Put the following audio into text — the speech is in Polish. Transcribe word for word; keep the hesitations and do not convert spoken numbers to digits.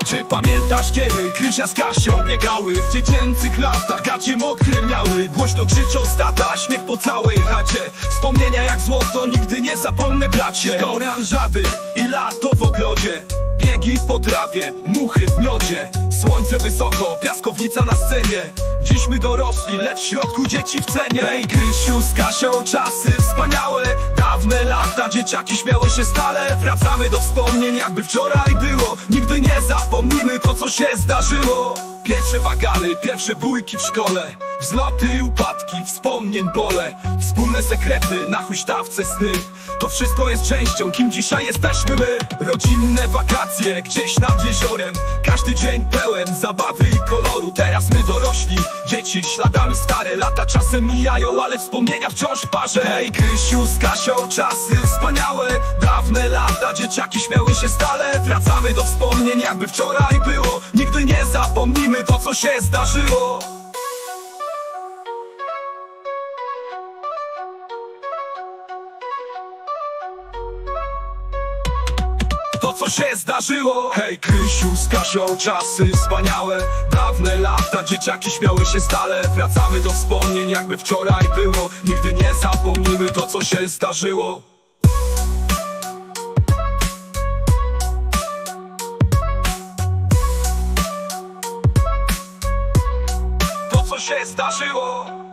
Czy pamiętasz, kiedy Krysia z Kasią biegały w dziecięcych latach? Gacie mokre miały, głośno krzyczą stata, śmiech po całej chacie. Wspomnienia jak złoto, nigdy nie zapomnę, bracie. Oranżady i lato w ogrodzie, biegi po trawie, muchy w miodzie. Słońce wysoko, piaskownica na scenie. Dziś my dorośli, lecz w środku dzieci w cenie. Ej, Krysiu z Kasią, czasy wspaniałe, dawne lata, dzieciaki śmiały się stale. Wracamy do wspomnień, jakby wczoraj było. Nigdy nie zapomnimy to, co się zdarzyło. Pierwsze wagany, pierwsze bójki w szkole, wzloty i upadki, wspomnień bole. Wspólne sekrety, na huśtawce sny. To wszystko jest częścią, kim dzisiaj jesteśmy my. Rodzinne wakacje, gdzieś nad jeziorem. Każdy dzień pełen zabawy i koloru. Teraz my dorośli, dzieci śladami stare. Lata czasem mijają, ale wspomnienia wciąż w parze. Ej, Krysiu z Kasią, czasy wspaniałe, dawne lata, dzieciaki śmiały się stale. Wracamy do wspomnień, jakby wczoraj było. Nigdy nie zapomnimy to, co się zdarzyło. To, co się zdarzyło. Hej, Krysiu z Kasią, czasy wspaniałe, dawne lata, dzieciaki śmiały się stale. Wracamy do wspomnień, jakby wczoraj było. Nigdy nie zapomnimy to, co się zdarzyło. To, co się zdarzyło.